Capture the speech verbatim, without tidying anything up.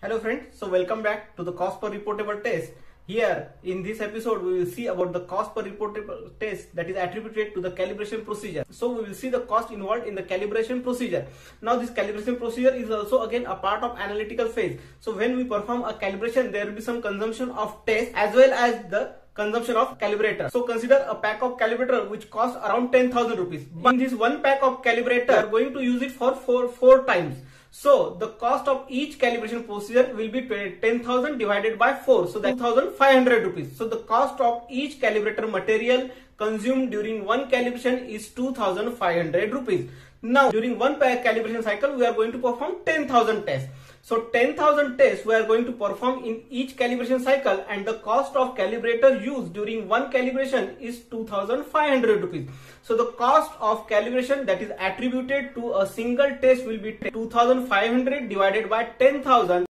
Hello friends, so welcome back to the cost per reportable test. Here in this episode we will see about the cost per reportable test that is attributed to the calibration procedure. So we will see the cost involved in the calibration procedure. Now this calibration procedure is also again a part of analytical phase. So when we perform a calibration, there will be some consumption of test as well as the consumption of calibrator. So consider a pack of calibrator which costs around ten thousand rupees. In this one pack of calibrator, we are going to use it for four, four times. So the cost of each calibration procedure will be ten thousand divided by four. So that's two thousand five hundred rupees. So the cost of each calibrator material consumed during one calibration is two thousand five hundred rupees. Now during one calibration cycle, we are going to perform ten thousand tests. So ten thousand tests we are going to perform in each calibration cycle, and the cost of calibrator used during one calibration is two thousand five hundred rupees. So the cost of calibration that is attributed to a single test will be two thousand five hundred divided by ten thousand.